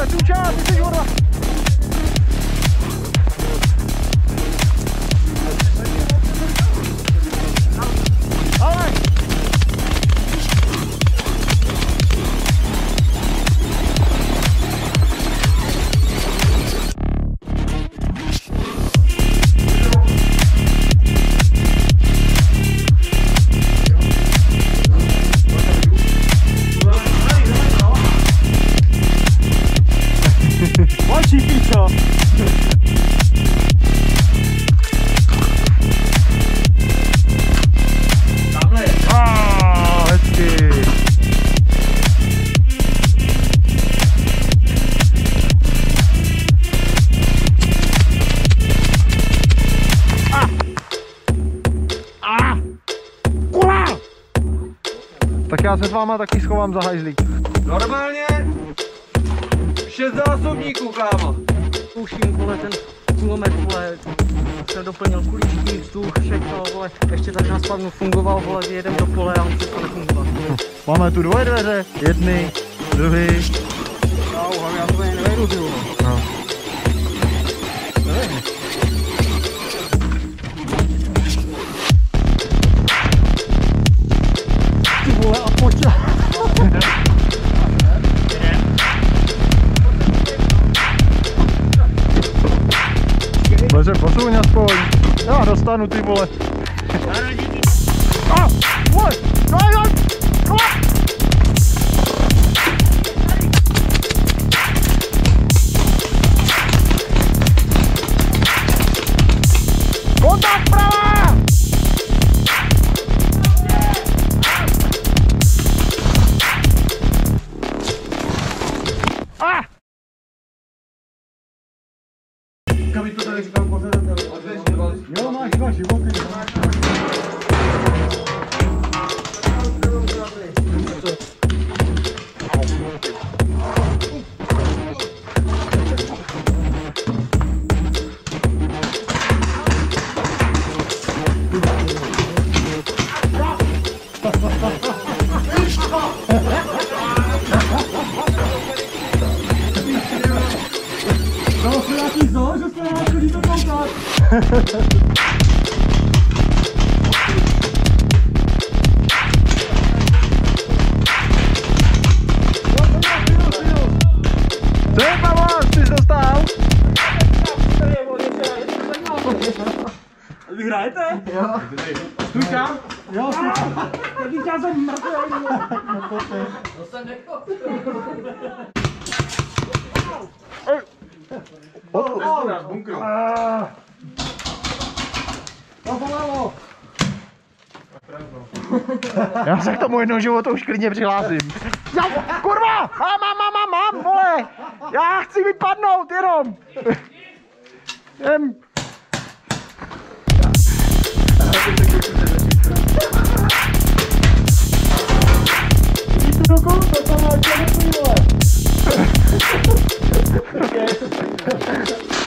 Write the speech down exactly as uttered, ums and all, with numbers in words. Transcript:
Suča, ty jsi kurva. Ale. Oči pičo. Tamhle je. Ah, hezky. Ah. Ah. Kula. Tak já se s váma taky schovám za hajzlík. Normálně šest zásobníků, kámo. Zkouším, vole, ten kulomet, vole, jsem doplnil kuličky, vzduch, všechno, vole, ještě tady na spavnu fungoval, vole, jedem do pole a on přesto nefungovat. Máme tu dvoje dveře, jedny, druhý. Au, ale já to tady nevejdu, ty vole. No. Ty vole, a pojď. Bože, posuň aspoň. Já dostanu, ty vole. A, vole, daj, daj, daj. Kontakt pravá! A! Kam to tady říkám pořád? Jo, máš dva životy. No, to nějaký zoo, že se nás chodí to koukat. Co je, Pavlo? Jsi jsi dostal? Vy hrajete? Jo. Stůjka? Jo, Jaký čas jsem mrtvý? To jsem nechal. Od, bunkru. No pomalu. Já se k tomu jednoho životu už klidně přihlásím. Já, kurva! A mám, mám, mám, mám, vole! Já chci vypadnout jenom! Jem.